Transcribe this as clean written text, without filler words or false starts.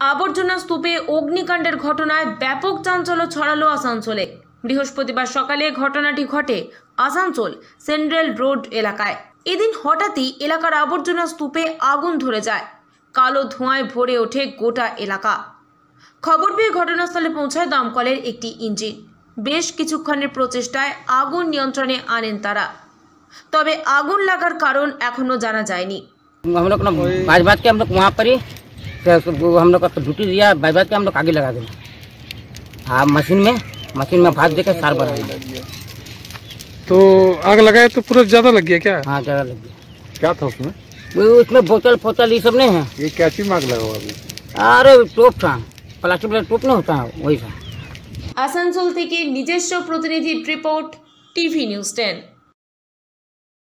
আবর্জনা স্তূপে অগ্নিকাণ্ডের ঘটনায় ব্যাপক চাঞ্চল্য ছড়ালো আসানসোলে। বৃহস্পতিবার সকালে ঘটনাটি ঘটে আসানসোল সেন্ট্রাল রোড এলাকায়। এদিন হঠাৎই এলাকার আবর্জনা স্তূপে আগুন ধরে যায়। কালো ধোঁয়ায় ভরে ওঠে গোটা এলাকা। খবর পেয়ে ঘটনাস্থলে পৌঁছায় দমকলের একটি ইঞ্জিন। বেশ কিছুক্ষণের প্রচেষ্টায় আগুন নিয়ন্ত্রণে আনেন তারা, তবে আগুন লাগার কারণ এখনো জানা যায়নি। हम लोग बाज के हम लोग वहाँ पर ही हम लोग का ड्यूटी दिया, बाज के हम लोग आगे लगा दिया। हाँ, मशीन में भाग देकर सार बना दिया। तो आग लगाए तो पूरा ज्यादा लग गया क्या? हाँ, ज्यादा लग गया। क्या था उसमें? उसमें बोतल ये सब नहीं है। ये क्या चीज में आग लगा हुआ अभी? अरे टोप था, प्लास्टिक वाला टोप नहीं होता है, वही था। আসানসোল থেকে নিজস্ব প্রতিনিধির রিপোর্ট, টিভি নিউজ 10।